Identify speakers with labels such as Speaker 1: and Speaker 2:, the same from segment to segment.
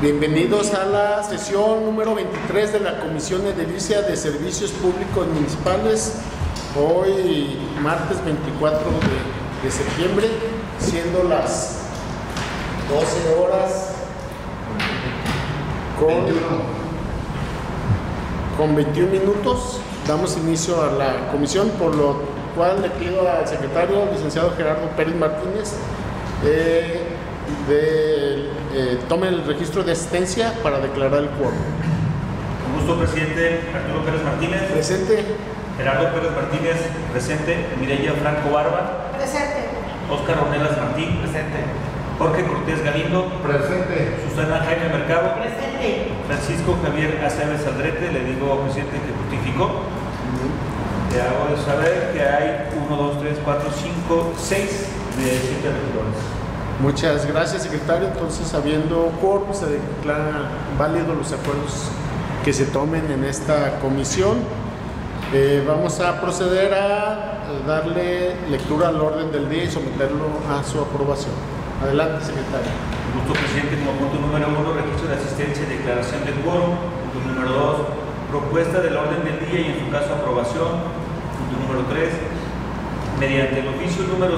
Speaker 1: Bienvenidos a la sesión número 23 de la Comisión Edilicia de Servicios Públicos Municipales. Hoy, martes 24 de septiembre, siendo las 12 horas con 21 minutos, damos inicio a la comisión, por lo cual le pido al secretario, licenciado Gerardo Pérez Martínez, tome el registro de asistencia para declarar el quórum.
Speaker 2: Con gusto, presidente. Arturo Pérez Martínez.
Speaker 1: Presente.
Speaker 2: Gerardo Pérez Martínez, presente. Mireya Franco Barba.
Speaker 3: Presente.
Speaker 2: Óscar Ornelas Martín. Presente. Jorge Cortés Galindo.
Speaker 4: Presente.
Speaker 2: Susana Jaime Mercado.
Speaker 3: Presente.
Speaker 2: Francisco Javier Aceves Aldrete, le digo, presidente, que justificó. Le hago saber que hay 1, 2, 3, 4, 5, 6 de 7 regidores.
Speaker 1: Muchas gracias, secretario. Entonces, habiendo quórum, se declaran válidos los acuerdos que se tomen en esta comisión. Vamos a proceder a darle lectura al orden del día y someterlo a su aprobación. Adelante, secretario.
Speaker 2: Gusto, presidente. Como punto número 1, registro de asistencia y declaración del quórum. Punto número 2, propuesta del orden del día y en su caso aprobación. Punto número 3, mediante el oficio número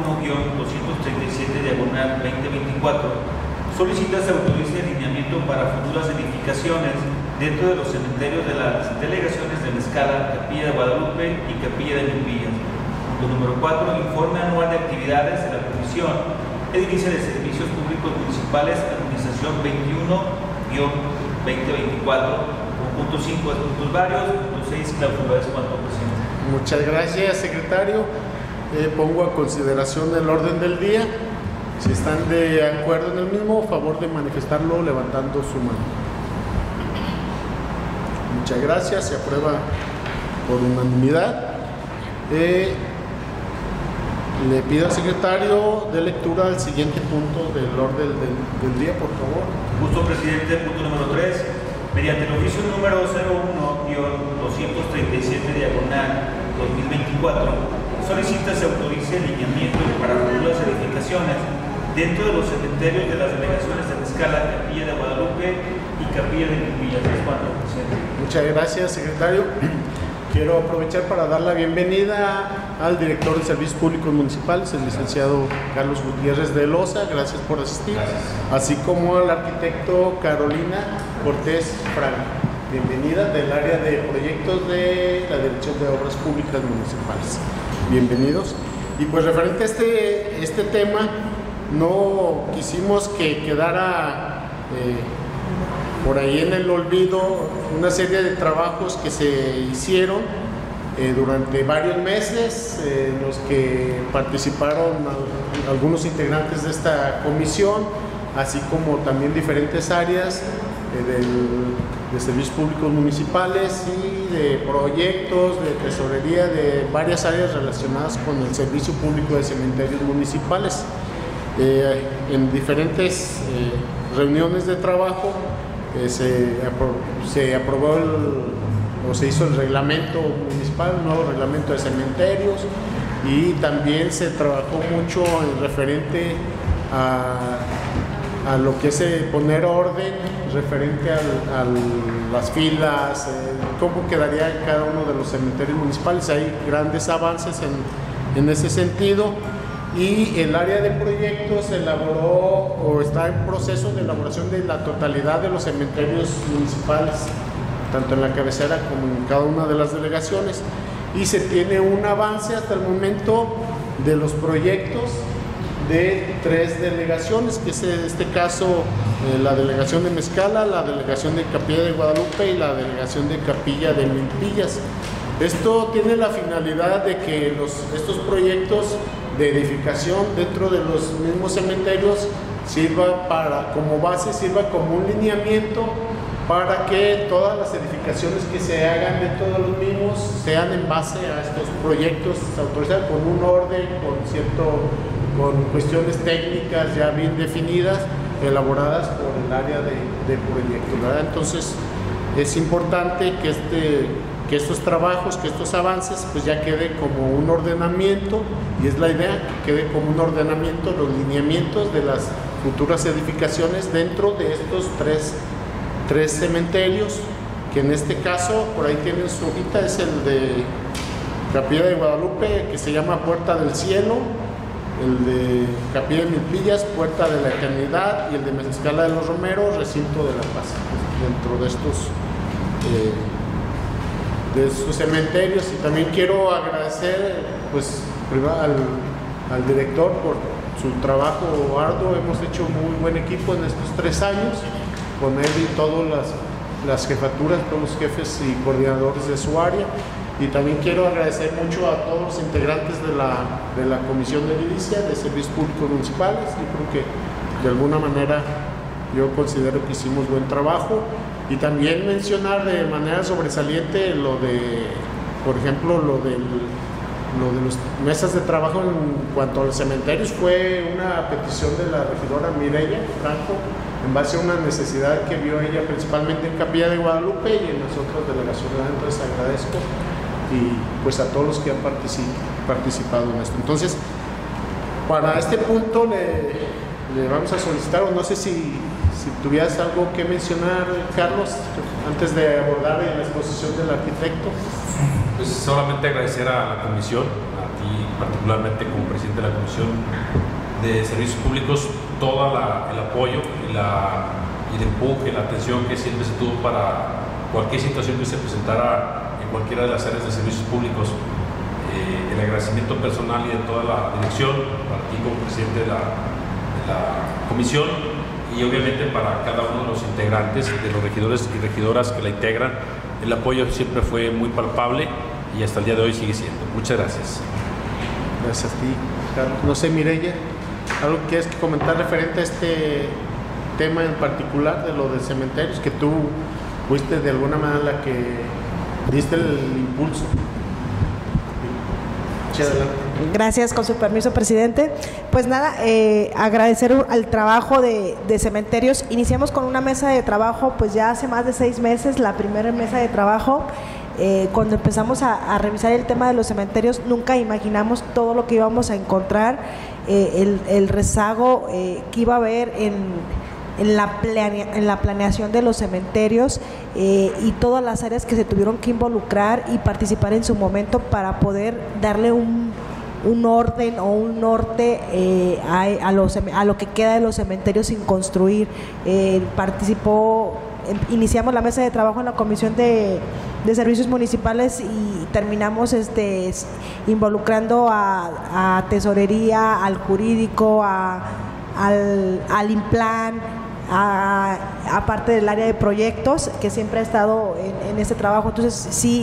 Speaker 2: 01-237/2024, solicita se autorice alineamiento para futuras edificaciones dentro de los cementerios de las delegaciones de Mezcala, Capilla de Guadalupe y Capilla de Milpillas. Punto número 4, informe anual de actividades de la Comisión Edilicia de Servicios Públicos Municipales, Administración 21-2024, con punto 5 de puntos varios, punto 6 clausuradas cuanto presidente.
Speaker 1: Muchas gracias, secretario. Pongo a consideración el orden del día. Si están de acuerdo en el mismo, favor de manifestarlo levantando su mano. Muchas gracias, se aprueba por unanimidad. Le pido al secretario de lectura al siguiente punto del orden del día, por favor.
Speaker 2: Gusto, presidente. Punto número 3. Mediante el oficio número 01-237/2024, solicita se autorice alineamiento para futuras edificaciones dentro de los cementerios de las delegaciones de Mezcala, Capilla de Guadalupe y Capilla de Milpillas.
Speaker 1: Muchas gracias, secretario. Quiero aprovechar para dar la bienvenida al director de Servicios Públicos Municipales, el licenciado Carlos Gutiérrez de Loza, gracias por asistir, así como al arquitecto Carolina Cortés Franco, bienvenida, del área de proyectos de la Dirección de Obras Públicas Municipales. Bienvenidos. Y pues referente a este tema, no quisimos que quedara por ahí en el olvido una serie de trabajos que se hicieron durante varios meses, en los que participaron algunos integrantes de esta comisión, así como también diferentes áreas de servicios públicos municipales y de proyectos de tesorería de varias áreas relacionadas con el servicio público de cementerios municipales. En diferentes reuniones de trabajo se aprobó o se hizo el reglamento municipal, un nuevo reglamento de cementerios, y también se trabajó mucho en referente a lo que es poner orden referente a las filas, cómo quedaría cada uno de los cementerios municipales. Hay grandes avances en ese sentido. Y el área de proyectos elaboró o está en proceso de elaboración de la totalidad de los cementerios municipales, tanto en la cabecera como en cada una de las delegaciones, y se tiene un avance hasta el momento de los proyectos de 3 delegaciones, que es en este caso la delegación de Mezcala, la delegación de Capilla de Guadalupe y la delegación de Capilla de Milpillas. Esto tiene la finalidad de que estos proyectos de edificación dentro de los mismos cementerios sirva como base, sirva como un lineamiento para que todas las edificaciones que se hagan dentro de los mismos sean en base a estos proyectos autorizados con un orden, con cuestiones técnicas ya bien definidas, elaboradas por el área de proyectos, ¿verdad? Entonces es importante que estos trabajos, que estos avances, pues ya quede como un ordenamiento, y es la idea, que quede como un ordenamiento los lineamientos de las futuras edificaciones dentro de estos tres cementerios, que en este caso, por ahí tienen su hojita, es el de Capilla de Guadalupe, que se llama Puerta del Cielo, el de Capilla de Milpillas, Puerta de la Eternidad, y el de Mezcala de los Romeros, Recinto de la Paz. Dentro de estos cementerios. Y también quiero agradecer pues primero al director por su trabajo arduo. Hemos hecho muy buen equipo en estos 3 años con él y todas las jefaturas, todos los jefes y coordinadores de su área. Y también quiero agradecer mucho a todos los integrantes de la Comisión de Edilicia de Servicios Públicos Municipales. Yo creo que de alguna manera yo considero que hicimos buen trabajo. Y también mencionar de manera sobresaliente por ejemplo, lo de las mesas de trabajo en cuanto a los cementerios. Fue una petición de la regidora Mireya Franco en base a una necesidad que vio ella principalmente en Capilla de Guadalupe y en las otras delegaciones. Entonces agradezco y pues a todos los que han participado en esto. Entonces, para este punto le vamos a solicitar, o no sé si tuvieras algo que mencionar, Carlos, antes de abordar la exposición del arquitecto.
Speaker 3: Pues solamente agradecer a la comisión, a ti particularmente como presidente de la Comisión de Servicios Públicos, todo el apoyo y el empuje, la atención que siempre se tuvo para cualquier situación que se presentara en cualquiera de las áreas de servicios públicos. El agradecimiento personal y de toda la dirección, para ti como presidente de la comisión, y obviamente para cada uno de los integrantes, de los regidores y regidoras que la integran. El apoyo siempre fue muy palpable y hasta el día de hoy sigue siendo. Muchas gracias.
Speaker 1: Gracias a ti, Carlos. No sé, Mireya, ¿algo que quieres comentar referente a este tema en particular de lo de cementerios, que tú fuiste de alguna manera la que diste el impulso? Sí, adelante.
Speaker 4: Gracias, con su permiso, presidente. Pues nada, agradecer al trabajo de cementerios. Iniciamos con una mesa de trabajo pues ya hace más de 6 meses, la primera mesa de trabajo. Cuando empezamos a revisar el tema de los cementerios, nunca imaginamos todo lo que íbamos a encontrar, el rezago que iba a haber en la planeación de los cementerios y todas las áreas que se tuvieron que involucrar y participar en su momento para poder darle un orden o un norte a lo que queda de los cementerios sin construir. Iniciamos la mesa de trabajo en la Comisión de Servicios Municipales y terminamos involucrando a Tesorería, al Jurídico, al INPLAN, aparte del área de proyectos, que siempre ha estado en este trabajo. Entonces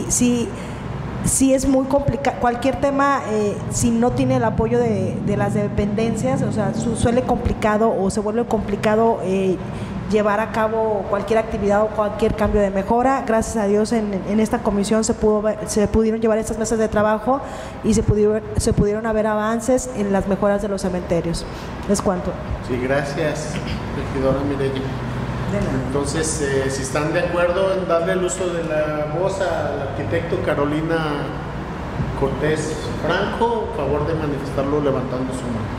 Speaker 4: sí es muy complicado. Cualquier tema, si no tiene el apoyo de las dependencias, o sea, suele complicado o se vuelve complicado llevar a cabo cualquier actividad o cualquier cambio de mejora. Gracias a Dios en esta comisión se pudieron llevar estas mesas de trabajo y se pudieron haber avances en las mejoras de los cementerios. ¿Es cuánto?
Speaker 1: Sí, gracias, regidora Mireya. Entonces, si están de acuerdo en darle el uso de la voz al arquitecto Carolina Cortés Franco, por favor de manifestarlo levantando su mano.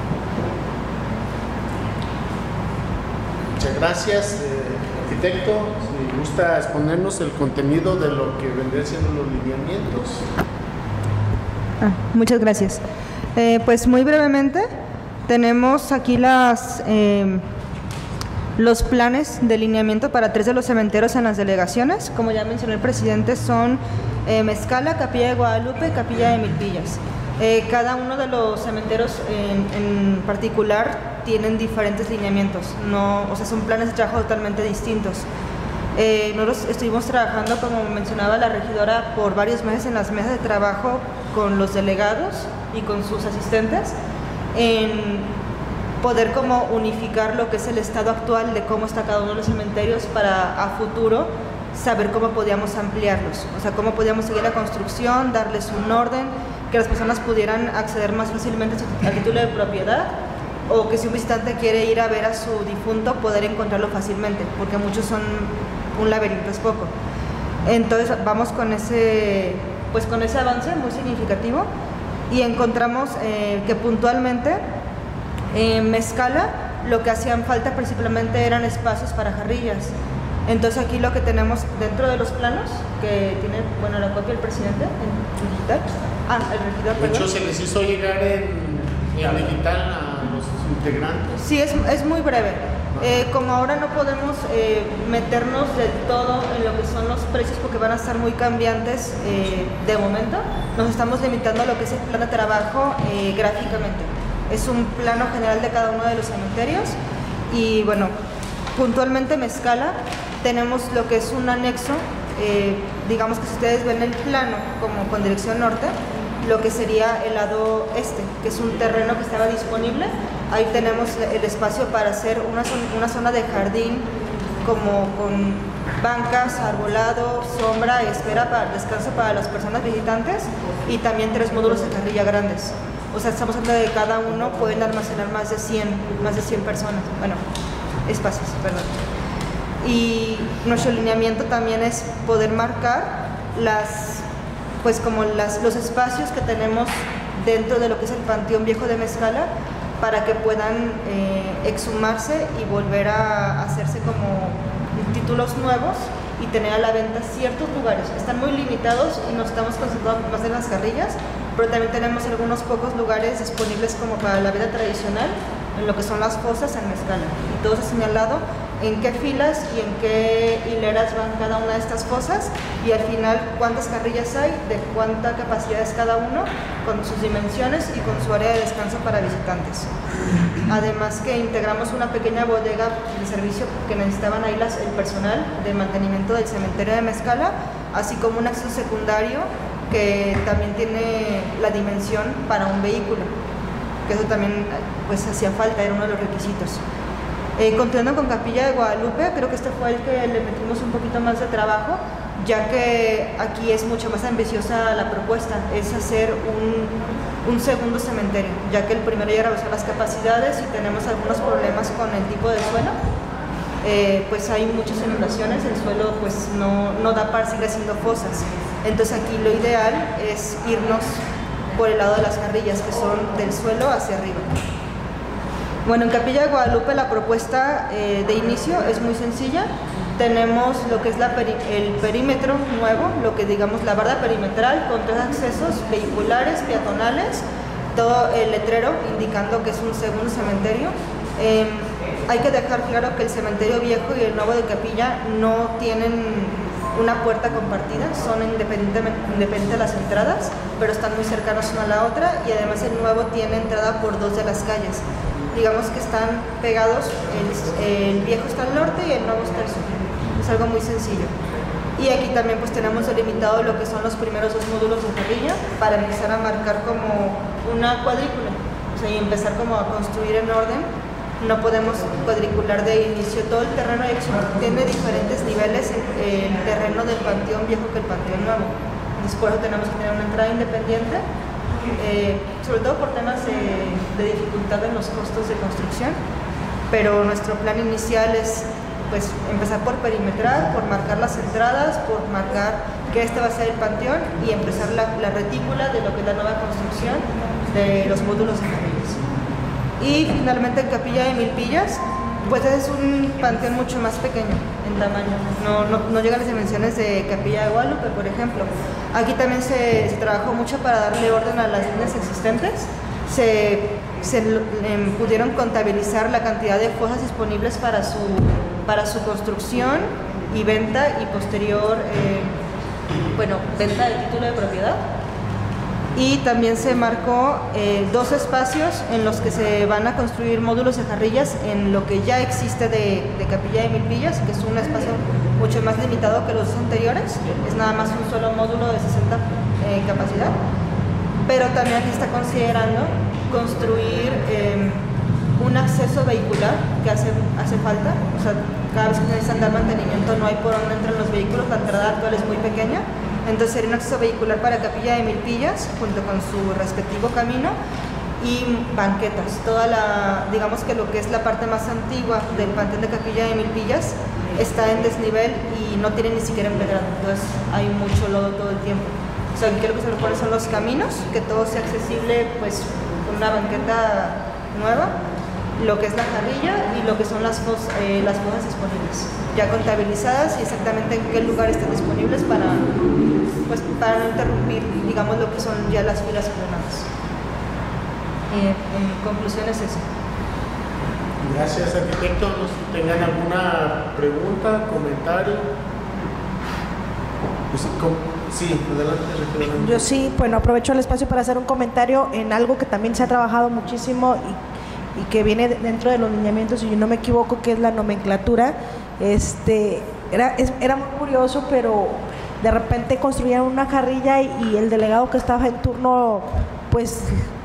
Speaker 1: Muchas gracias, arquitecto. Si gusta exponernos el contenido de lo que vendrían siendo los lineamientos.
Speaker 5: Muchas gracias. Pues muy brevemente, tenemos aquí los planes de lineamiento para 3 de los cementerios en las delegaciones. Como ya mencionó el presidente, son Mezcala, Capilla de Guadalupe, Capilla de Milpillas. Cada uno de los cementerios en particular tienen diferentes lineamientos, o sea, son planes de trabajo totalmente distintos. Nosotros estuvimos trabajando, como mencionaba la regidora, por varios meses en las mesas de trabajo con los delegados y con sus asistentes, en poder como unificar lo que es el estado actual de cómo está cada uno de los cementerios para a futuro saber cómo podíamos ampliarlos, o sea, cómo podíamos seguir la construcción, darles un orden, que las personas pudieran acceder más fácilmente al título de propiedad, o que si un visitante quiere ir a ver a su difunto, poder encontrarlo fácilmente, porque muchos son un laberinto, es poco. Entonces vamos con ese avance muy significativo y encontramos que puntualmente Mezcala lo que hacían falta principalmente eran espacios para jarrillas. Entonces aquí lo que tenemos dentro de los planos, que tiene, bueno, la copia del presidente en digital. El regidor,
Speaker 1: De hecho,
Speaker 5: perdón.
Speaker 1: se les hizo llegar en digital a los integrantes.
Speaker 5: Sí, es muy breve. Como ahora no podemos meternos del todo en lo que son los precios porque van a estar muy cambiantes de momento, nos estamos limitando a lo que es el plan de trabajo gráficamente. Es un plano general de cada uno de los cementerios y bueno, puntualmente Mezcala tenemos lo que es un anexo, digamos que si ustedes ven el plano como con dirección norte, lo que sería el lado este, que es un terreno que estaba disponible. Ahí tenemos el espacio para hacer una zona de jardín como con bancas, arbolado, sombra, espera para descanso para las personas visitantes y también 3 módulos de carrilla grandes. O sea, estamos hablando de cada uno pueden almacenar más de 100 personas, bueno, espacios, perdón. Y nuestro lineamiento también es poder marcar los espacios que tenemos dentro de lo que es el Panteón Viejo de Mezcala para que puedan exhumarse y volver a hacerse como títulos nuevos y tener a la venta ciertos lugares. Están muy limitados y nos estamos concentrando más en las carrillas, pero también tenemos algunos pocos lugares disponibles como para la venta tradicional en lo que son las fosas en Mezcala. Y todo se ha señalado en qué filas y en qué hileras van cada una de estas fosas y al final cuántas carrillas hay, de cuánta capacidad es cada uno, con sus dimensiones y con su área de descanso para visitantes. Además que integramos una pequeña bodega de servicio que necesitaban ahí el personal de mantenimiento del cementerio de Mezcala, así como un acceso secundario que también tiene la dimensión para un vehículo, que eso también pues hacía falta, era uno de los requisitos. Continuando con Capilla de Guadalupe, creo que este fue el que le metimos un poquito más de trabajo, ya que aquí es mucho más ambiciosa la propuesta, es hacer un segundo cementerio, ya que el primero ya rebasó las capacidades y tenemos algunos problemas con el tipo de suelo. Pues hay muchas inundaciones, el suelo pues no da para seguir haciendo fosas. Entonces aquí lo ideal es irnos por el lado de las carrillas, que son del suelo hacia arriba. Bueno, en Capilla de Guadalupe la propuesta de inicio es muy sencilla. Tenemos lo que es el perímetro nuevo, lo que digamos la barda perimetral con 3 accesos vehiculares, peatonales, todo el letrero indicando que es un segundo cementerio. Hay que dejar claro que el cementerio viejo y el nuevo de Capilla no tienen una puerta compartida, son independientes de las entradas, pero están muy cercanos una a la otra y además el nuevo tiene entrada por 2 de las calles. Digamos que están pegados, el viejo está al norte y el nuevo está al sur. Es algo muy sencillo. Y aquí también pues tenemos delimitado lo que son los primeros 2 módulos de carrilla para empezar a marcar como una cuadrícula, o sea, y empezar como a construir en orden. No podemos cuadricular de inicio todo el terreno, tiene diferentes niveles el terreno del Panteón Viejo que el Panteón Nuevo. Después tenemos que tener una entrada independiente, sobre todo por temas de dificultad en los costos de construcción, pero nuestro plan inicial es pues empezar por perimetrar, por marcar las entradas, por marcar que este va a ser el panteón y empezar la retícula de lo que es la nueva construcción de los módulos de carrillas. Y finalmente en Capilla de Milpillas, pues es un panteón mucho más pequeño en tamaño, no llega a las dimensiones de Capilla de Guadalupe, por ejemplo. Aquí también se trabajó mucho para darle orden a las líneas existentes, se pudieron contabilizar la cantidad de fosas disponibles para su construcción y venta y posterior, venta del título de propiedad. Y también se marcó 2 espacios en los que se van a construir módulos de jarrillas en lo que ya existe de Capilla de Milpillas, que es un espacio mucho más limitado que los 2 anteriores, es nada más un solo módulo de 60 capacidad, pero también aquí está considerando construir un acceso vehicular que hace falta, o sea, cada vez que necesitan dar mantenimiento no hay por dónde entran los vehículos, la entrada actual es muy pequeña. Entonces sería un acceso vehicular para Capilla de Milpillas junto con su respectivo camino y banquetas. Digamos que lo que es la parte más antigua del panteón de Capilla de Milpillas está en desnivel y no tiene ni siquiera empedrado, entonces hay mucho lodo todo el tiempo. O sea, aquí lo que se propone son los caminos, que todo sea accesible pues con una banqueta nueva lo que es la jarrilla y lo que son las fosas disponibles, ya contabilizadas y exactamente en qué lugar están disponibles para no interrumpir, digamos, lo que son ya las filas ordenadas. En conclusión es eso.
Speaker 1: Gracias, arquitecto. ¿Nos tengan alguna pregunta, comentario? Pues, sí, adelante, regidora.
Speaker 4: Yo sí, bueno, aprovecho el espacio para hacer un comentario en algo que también se ha trabajado muchísimo y que viene dentro de los lineamientos, si yo no me equivoco, que es la nomenclatura. Era muy curioso, pero de repente construían una jarrilla y el delegado que estaba en turno, pues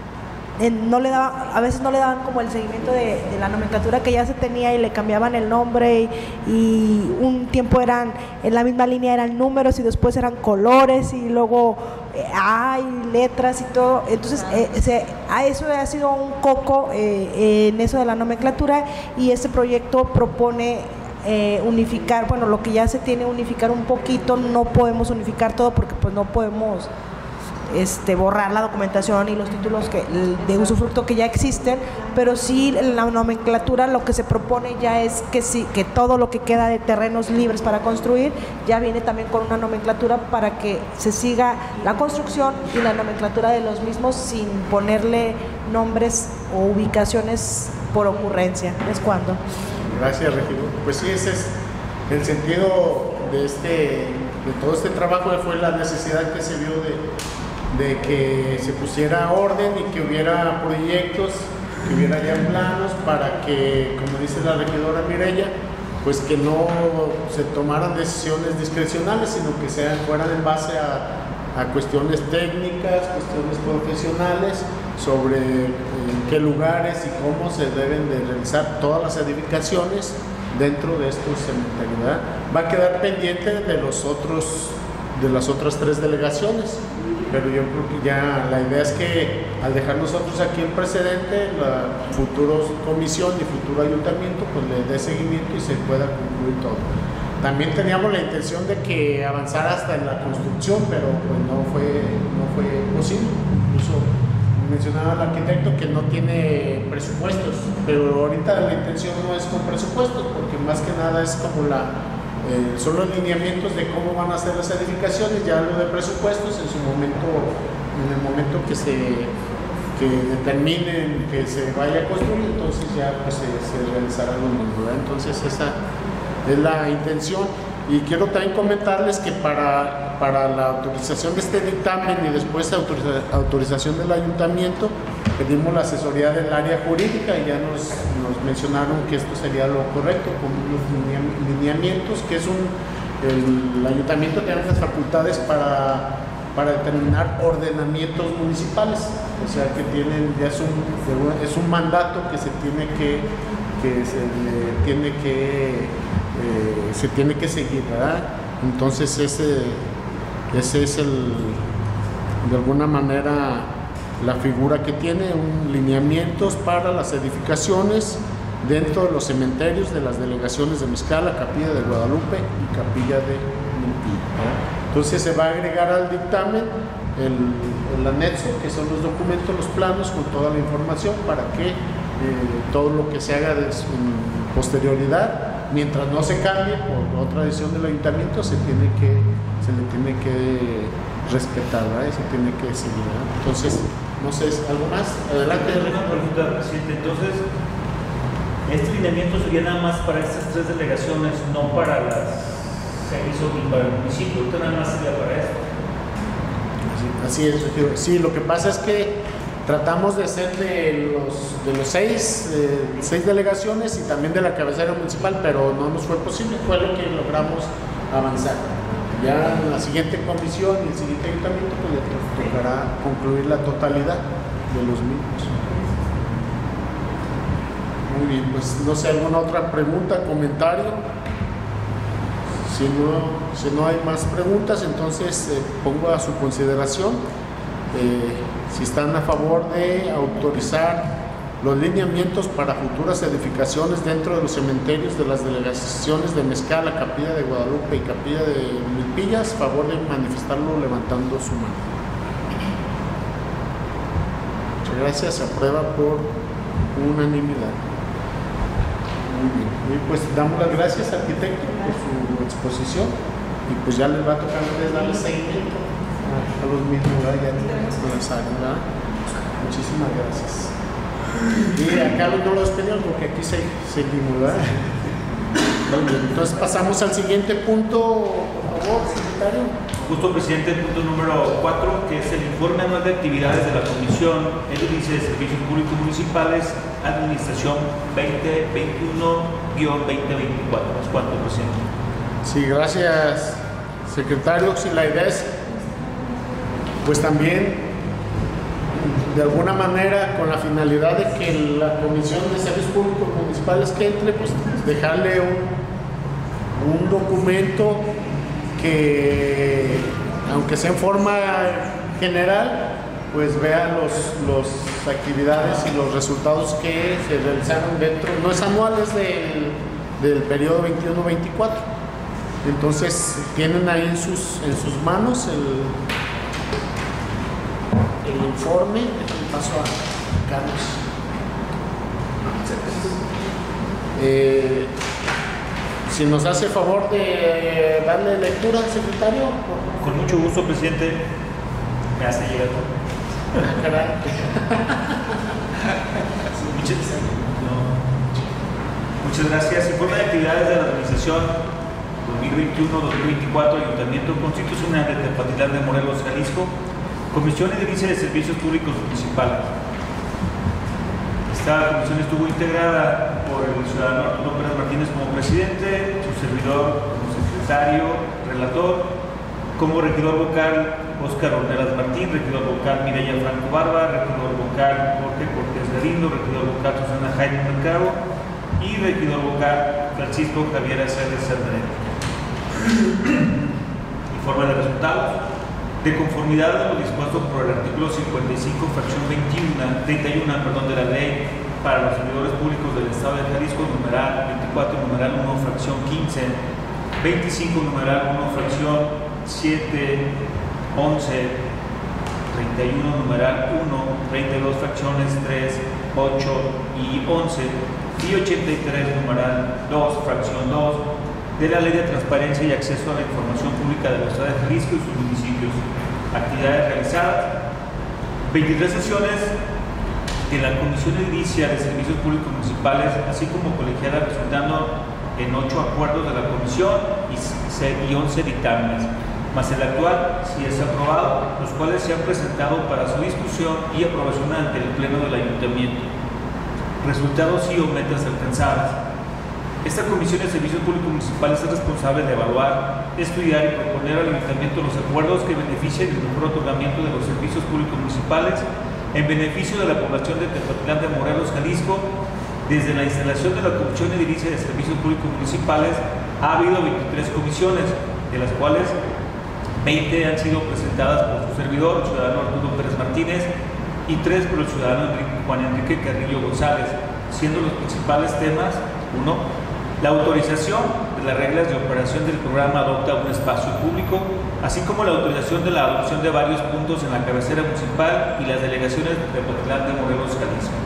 Speaker 4: a veces no le daban como el seguimiento de la nomenclatura que ya se tenía y le cambiaban el nombre y un tiempo en la misma línea eran números y después eran colores y luego hay letras y todo. Entonces eso ha sido un coco en eso de la nomenclatura, y este proyecto propone unificar, bueno, lo que ya se tiene, unificar un poquito. No podemos unificar todo porque pues no podemos borrar la documentación y los títulos de usufructo que ya existen, pero sí la nomenclatura lo que se propone ya es que todo lo que queda de terrenos libres para construir ya viene también con una nomenclatura para que se siga la construcción y la nomenclatura de los mismos sin ponerle nombres o ubicaciones por ocurrencia. ¿Es cuando?
Speaker 1: Gracias, regidor. Pues sí, ese es el sentido de todo este trabajo, fue la necesidad que se vio de que se pusiera orden y que hubiera proyectos, que hubiera ya planos para que, como dice la regidora Mireya, pues que no se tomaran decisiones discrecionales, sino que fueran en base a cuestiones técnicas, cuestiones profesionales, sobre en qué lugares y cómo se deben de realizar todas las edificaciones dentro de estos cementerios, ¿verdad? Va a quedar pendiente de las otras 3 delegaciones, pero yo creo que ya la idea es que al dejar nosotros aquí el precedente, la futura comisión y futuro ayuntamiento pues le dé seguimiento y se pueda concluir todo. También teníamos la intención de que avanzara hasta en la construcción, pero pues no fue posible. Incluso mencionaba el arquitecto que no tiene presupuestos, pero ahorita la intención no es con presupuestos, porque más que nada es como son los lineamientos de cómo van a ser las edificaciones. Ya lo de presupuestos en el momento que determinen que se vaya a construir, entonces ya pues se realizará lo mismo, ¿verdad? Entonces esa es la intención. Y quiero también comentarles que para la autorización de este dictamen y después autorización del ayuntamiento, pedimos la asesoría del área jurídica y ya nos mencionaron que esto sería lo correcto, con unos lineamientos, que el ayuntamiento tiene las facultades para determinar ordenamientos municipales, o sea que es un mandato que se tiene que seguir, ¿verdad? Entonces ese es de alguna manera la figura que tiene, lineamientos para las edificaciones dentro de los cementerios de las delegaciones de Mezcala, Capilla de Guadalupe y Capilla de Milpillas, ¿verdad? Entonces se va a agregar al dictamen el anexo, que son los documentos, los planos con toda la información, para que todo lo que se haga en posterioridad, mientras no se cambie por otra decisión del ayuntamiento, se le tiene que respetar, ¿verdad? Se tiene que seguir, ¿verdad? Entonces, no sé, ¿algo más? Adelante.
Speaker 2: Una pregunta, presidente. Entonces, este lineamiento sería nada más para estas 3 delegaciones, no para las 6 o para el municipio. Usted nada más sería para esto.
Speaker 1: Así es, sí, lo que pasa es que tratamos de ser de los 6 delegaciones y también de la cabecera municipal, pero no nos fue posible, fue lo que logramos avanzar. Ya en la siguiente comisión y el siguiente ayuntamiento pues le tocará concluir la totalidad de los mismos. Muy bien, pues no sé, ¿alguna otra pregunta, comentario? Si no hay más preguntas, entonces pongo a su consideración si están a favor de autorizar los lineamientos para futuras edificaciones dentro de los cementerios de las delegaciones de Mezcala, Capilla de Guadalupe y Capilla de Milpillas. Favor de manifestarlo levantando su mano. Muchas gracias. Se aprueba por unanimidad. Muy bien. Y pues damos las gracias, arquitecto, por su exposición. Y pues ya les va a tocar a ustedes darle seguimiento a los mismos, ¿verdad? Ya con las áreas, ¿verdad? Muchísimas gracias. Y a Carlos no lo despedimos porque aquí seguimos, ¿verdad? Muy bien. Entonces pasamos al siguiente punto, por favor, secretario.
Speaker 2: Justo, presidente, el punto número 4, que es el informe anual de actividades de la Comisión Edilicia de Servicios Públicos Municipales, Administración 2021-2024. ¿Es cuánto, presidente?
Speaker 1: Sí, gracias, secretario. Sí, la idea es, pues también, de alguna manera, con la finalidad de que la Comisión de Servicios Públicos Municipales que entre, pues dejarle un documento que, aunque sea en forma general, pues vea las actividades y los resultados que se realizaron dentro, no es anual, es del periodo 21-24. Entonces tienen ahí en sus manos el informe. Le paso a Carlos. Si nos hace favor de darle lectura al secretario.
Speaker 2: Con mucho gusto, presidente. Me hace llegar.
Speaker 1: Caray.
Speaker 2: Muchas gracias. Informe de actividades de la Administración 2021-2024, Ayuntamiento Constitucional de Tepatitlán de Morelos, Jalisco, Comisión Edilicia de Servicios Públicos Municipales. Esta comisión estuvo integrada por el ciudadano Arturo Pérez Martínez como presidente, su servidor como secretario, relator, como regidor vocal Óscar Ornelas Martín, regidor vocal Mireya Franco Barba, regidor vocal Jorge Cortés Galindo, regidor vocal Susana Jaime Mercado y regidor vocal Francisco Javier Aceves Cermerera. Informe de resultados. De conformidad a lo dispuesto por el artículo 55, fracción 31 de la ley para los servidores públicos del Estado de Jalisco, numeral 24, numeral 1, fracción 15, 25, numeral 1, fracción 7, 11, 31, numeral 1, 32, fracciones 3, 8 y 11, y 83, numeral 2, fracción 2, de la Ley de Transparencia y Acceso a la Información Pública del Estado de Jalisco y sus municipios. Actividades realizadas: 23 sesiones de la Comisión Edilicia de Servicios Públicos Municipales, así como colegiada, resultando en 8 acuerdos de la Comisión y 11 dictámenes, más el actual, si es aprobado, los cuales se han presentado para su discusión y aprobación ante el Pleno del Ayuntamiento. Resultados y o metas alcanzadas. Esta Comisión de Servicios Públicos Municipales es responsable de evaluar, estudiar y proponer al Ayuntamiento los acuerdos que beneficien el mejor otorgamiento de los servicios públicos municipales en beneficio de la población de Tepatitlán de Morelos, Jalisco. Desde la instalación de la Comisión Edilicia de Servicios Públicos Municipales ha habido 23 comisiones, de las cuales 20 han sido presentadas por su servidor, el ciudadano Arturo Pérez Martínez, y 3 por el ciudadano Juan Enrique Carrillo González, siendo los principales temas: 1. La autorización de las reglas de operación del programa Adopta un Espacio Público, así como la autorización de la adopción de varios puntos en la cabecera municipal y las delegaciones de Tepatitlán de Morelos, Jalisco.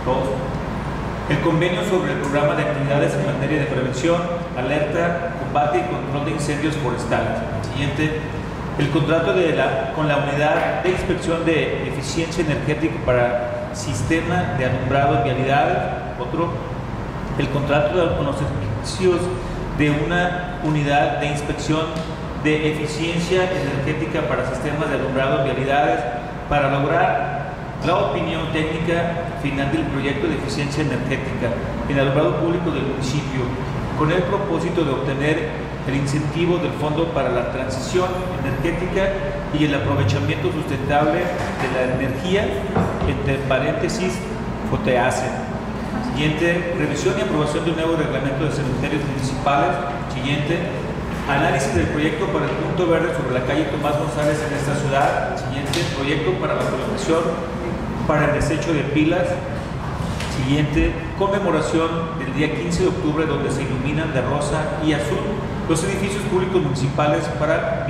Speaker 2: 2. El convenio sobre el programa de actividades en materia de prevención, alerta, combate y control de incendios forestales. Siguiente. El contrato con la Unidad de Inspección de Eficiencia Energética para Sistema de Alumbrado y Vialidades. Otro. El contrato con los servicios de una unidad de inspección de eficiencia energética para sistemas de alumbrado y vialidades para lograr la opinión técnica final del proyecto de eficiencia energética en el alumbrado público del municipio, con el propósito de obtener el incentivo del Fondo para la Transición Energética y el aprovechamiento sustentable de la energía, entre paréntesis, FOTEACE. Siguiente, revisión y aprobación de un nuevo reglamento de cementerios municipales. Siguiente, análisis del proyecto para el punto verde sobre la calle Tomás González en esta ciudad. Siguiente, proyecto para la colocación para el desecho de pilas. Siguiente, conmemoración del día 15 de octubre, donde se iluminan de rosa y azul los edificios públicos municipales para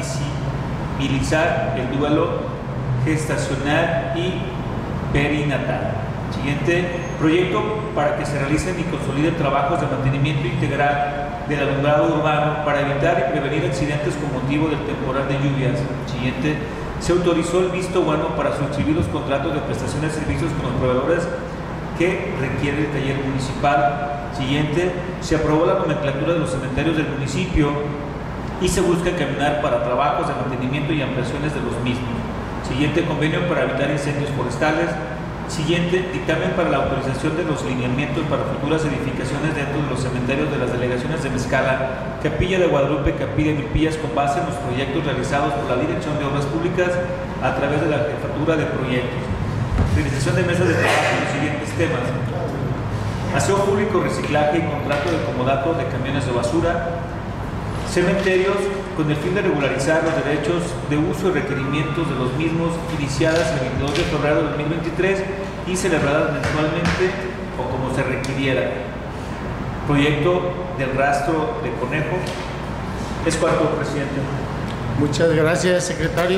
Speaker 2: visibilizar el duelo gestacional y perinatal. Siguiente, proyecto para que se realicen y consoliden trabajos de mantenimiento integral del alumbrado urbano para evitar y prevenir accidentes con motivo del temporal de lluvias. Siguiente, se autorizó el visto bueno para suscribir los contratos de prestación de servicios con los proveedores que requiere el taller municipal. Siguiente, se aprobó la nomenclatura de los cementerios del municipio y se busca encaminar para trabajos de mantenimiento y ampliaciones de los mismos. Siguiente, convenio para evitar incendios forestales. Siguiente, dictamen para la autorización de los lineamientos para futuras edificaciones dentro de los cementerios de las delegaciones de Mezcala, Capilla de Guadalupe, Capilla de Milpillas, con base en los proyectos realizados por la Dirección de Obras Públicas a través de la Jefatura de Proyectos. Realización de mesas de trabajo en los siguientes temas: aseo público, reciclaje y contrato de comodato de camiones de basura. Cementerios, con el fin de regularizar los derechos de uso y requerimientos de los mismos, iniciadas el 22 de febrero de 2023 y celebradas mensualmente o como se requiriera. Proyecto del rastro de conejo. Es cuarto, presidente.
Speaker 1: Muchas gracias, secretario.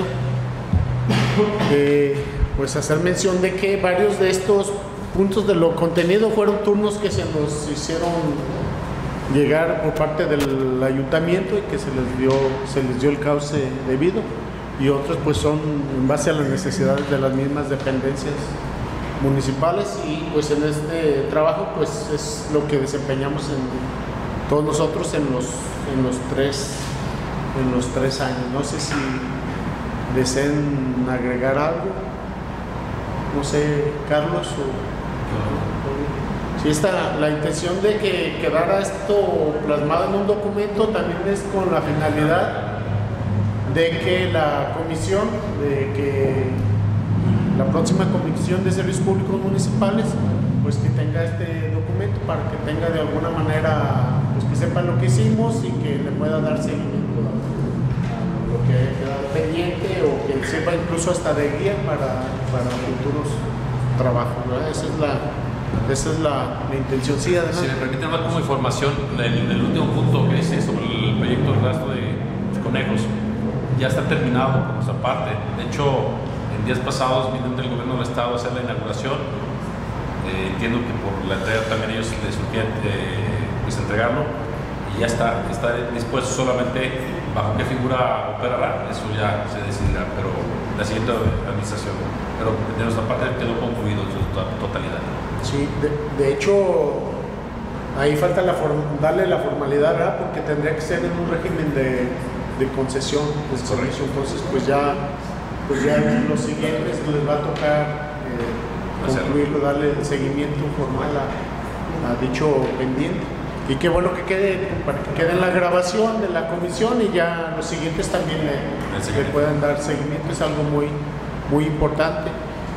Speaker 1: Pues hacer mención de que varios de estos puntos de lo contenido fueron turnos que se nos hicieron llegar por parte del ayuntamiento y que se les dio el cauce debido, y otros pues son en base a las necesidades de las mismas dependencias municipales, y pues en este trabajo pues es lo que desempeñamos en todos nosotros en los tres años. No sé si deseen agregar algo, no sé, Carlos o... Sí, la intención de que quedara esto plasmado en un documento también es con la finalidad de que la próxima Comisión de Servicios Públicos Municipales pues que tenga este documento para que tenga de alguna manera, pues que sepa lo que hicimos y que le pueda dar seguimiento a lo que haya quedado pendiente, o que sepa incluso hasta de guía para futuros trabajos, ¿verdad? Esa es la intención. Sí,
Speaker 3: si me permiten más como información, el último punto que dice sobre el proyecto del rastro de los conejos ya está terminado por nuestra parte. De hecho, en días pasados vinieron del gobierno del estado a hacer la inauguración. Entiendo que por la entrega también ellos les urgían pues entregarlo, y ya está dispuesto. Solamente bajo qué figura operará, eso ya se decidirá, pero la siguiente administración. Pero de nuestra parte quedó concluido en su totalidad.
Speaker 1: Sí, de hecho, ahí falta darle la formalidad, ¿verdad? Porque tendría que ser en un régimen de concesión de servicio. Entonces, pues ya en los siguientes les va a tocar concluirlo, darle el seguimiento formal a dicho pendiente. Y qué bueno que quede, para que quede en la grabación de la comisión, y ya los siguientes también le puedan dar seguimiento. Es algo muy, muy importante.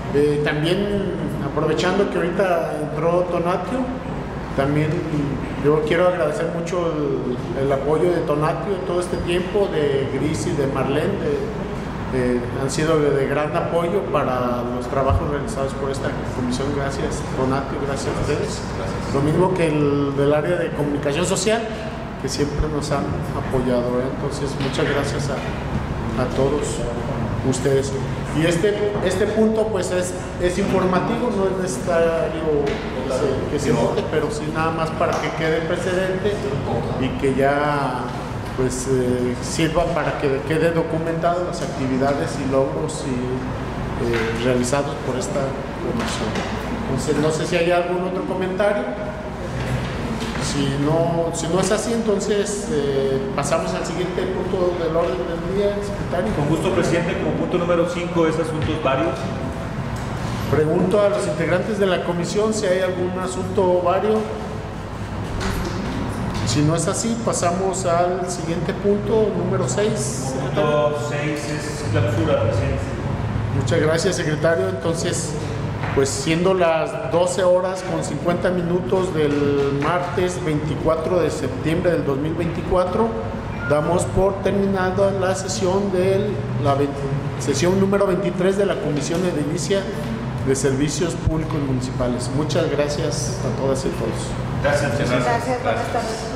Speaker 1: También aprovechando que ahorita entró Tonatio, también yo quiero agradecer mucho el apoyo de Tonatio en todo este tiempo, de Gris y de Marlene. Han sido de gran apoyo para los trabajos realizados por esta comisión. Gracias, Tonatio, gracias a ustedes. Gracias. Lo mismo que el del área de comunicación social, que siempre nos han apoyado, ¿eh? Entonces, muchas gracias a todos ustedes. Y este punto pues es informativo, no es necesario que se vote, pero sí nada más para que quede precedente y que ya pues sirva para que quede documentado las actividades y logros realizados por esta comisión. Entonces, no sé si hay algún otro comentario. Si no es así, entonces pasamos al siguiente punto del orden del día, secretario.
Speaker 2: Con gusto, presidente. Como punto número 5 es asuntos varios.
Speaker 1: Pregunto a los integrantes de la comisión si hay algún asunto vario. Si no es así, pasamos al siguiente punto, número 6.
Speaker 2: Punto 6 es clausura, presidente.
Speaker 1: Muchas gracias, secretario. Entonces, pues siendo las 12 horas con 50 minutos del martes 24 de septiembre del 2024, damos por terminada la sesión sesión número 23 de la Comisión Edilicia de Servicios Públicos Municipales. Muchas gracias a todas y todos.
Speaker 2: Gracias.
Speaker 5: Gracias. Buenas tardes.